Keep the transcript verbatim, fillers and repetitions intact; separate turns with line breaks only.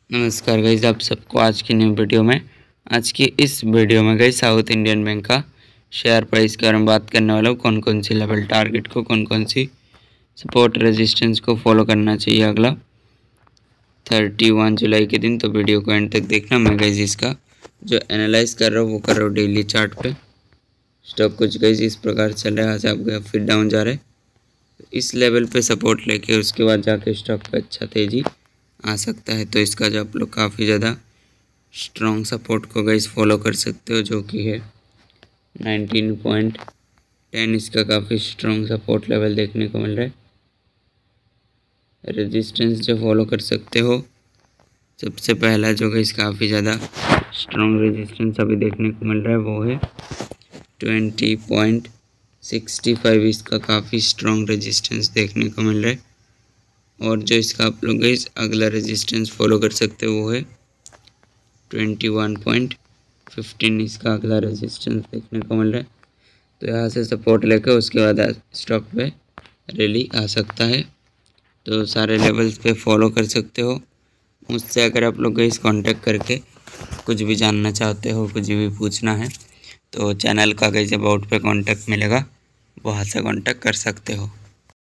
नमस्कार गाइस, आप सबको आज की न्यू वीडियो में आज की इस वीडियो में गाइस साउथ इंडियन बैंक का शेयर प्राइस के बारे में बात करने वाला हूँ। कौन कौन सी लेवल टारगेट को, कौन कौन सी सपोर्ट रेजिस्टेंस को फॉलो करना चाहिए अगला थर्टी वन जुलाई के दिन। तो वीडियो को एंड तक देखना। मैं गाइस इसका जो एनालाइज कर रहा हूँ वो कर रहा हूँ डेली चार्ट पे। स्टॉक कुछ गाइस इस प्रकार चल रहा है, आज आप गया फिर डाउन जा रहे हैं। इस लेवल पे सपोर्ट लेके उसके बाद जाके स्टॉक पे अच्छा तेज़ी आ सकता है। तो इसका जो आप लोग काफ़ी ज़्यादा स्ट्रॉन्ग सपोर्ट को गाइस फॉलो कर सकते हो, जो कि है नाइनटीन पॉइंट टेन। इसका काफ़ी स्ट्रॉन्ग सपोर्ट लेवल देखने को मिल रहा है। रेजिस्टेंस जो फॉलो कर सकते हो, सबसे पहला जो गाइस काफ़ी ज़्यादा स्ट्रॉन्ग रेजिस्टेंस अभी देखने को मिल रहा है वो है ट्वेंटी पॉइंट सिक्सटी फाइव। इसका काफ़ी स्ट्रॉन्ग रेजिस्टेंस देखने को मिल रहा है। और जो इसका आप लोग गाइस अगला रेजिस्टेंस फॉलो कर सकते हो वो है ट्वेंटी वन पॉइंट फिफ्टीन। इसका अगला रेजिस्टेंस देखने को मिल रहा है। तो यहाँ से सपोर्ट लेकर उसके बाद स्टॉक पे रैली आ सकता है। तो सारे लेवल्स पे फॉलो कर सकते हो। मुझसे अगर आप लोग गाइस कांटेक्ट करके कुछ भी जानना चाहते हो, कुछ भी पूछना है, तो चैनल का गाइस अबाउट पे कांटेक्ट मिलेगा, वहाँ से कांटेक्ट कर सकते हो।